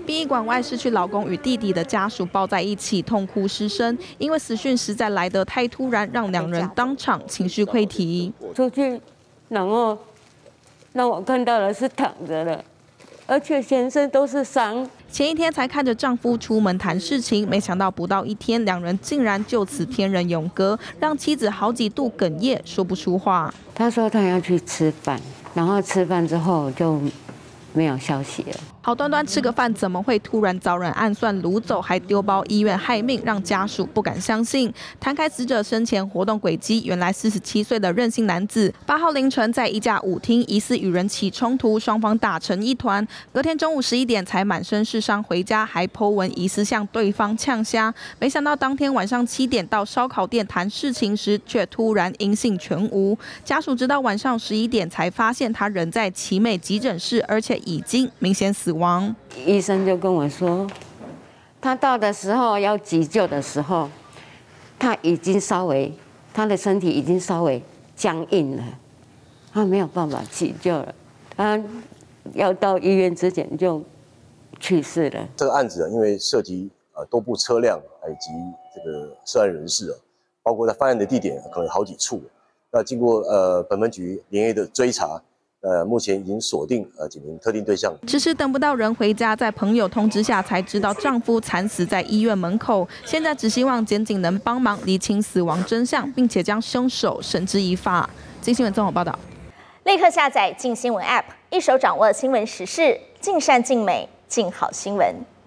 殡仪馆外失去老公与弟弟的家属抱在一起，痛哭失声，因为死讯实在来得太突然，让两人当场情绪溃堤。 出去，然后让我看到的是躺着的，而且全身都是伤。 前一天才看着丈夫出门谈事情，没想到不到1天，两人竟然就此天人永隔，让妻子好几度哽咽，说不出话。 他说他要去吃饭，然后吃饭之后就没有消息了。 好端端吃个饭，怎么会突然遭人暗算掳走，还丢包医院害命，让家属不敢相信。摊开死者生前活动轨迹，原来47岁的任姓男子8号凌晨在一家舞厅疑似与人起冲突，双方打成一团。隔天中午11点才满身是伤回家，还 po 文疑似向对方呛虾。没想到当天晚上7点到烧烤店谈事情时，却突然音信全无。家属直到晚上11点才发现他人在奇美急诊室，而且已经明显死亡。 医生就跟我说，他到的时候要急救的时候，他的身体已经稍微僵硬了，他没有办法急救了，他要到医院之前就去世了。 这个案子因为涉及多部车辆以及这个涉案人士包括在犯案的地点可能有好几处。那经过本分局连夜的追查。目前已经锁定几名特定对象。 迟迟等不到人回家，在朋友通知下才知道丈夫惨死在医院门口。现在只希望检警能帮忙厘清死亡真相，并且将凶手绳之以法。镜新闻综合报道。 立刻下载镜新闻 App， 一手掌握新闻时事，尽善尽美，尽好新闻。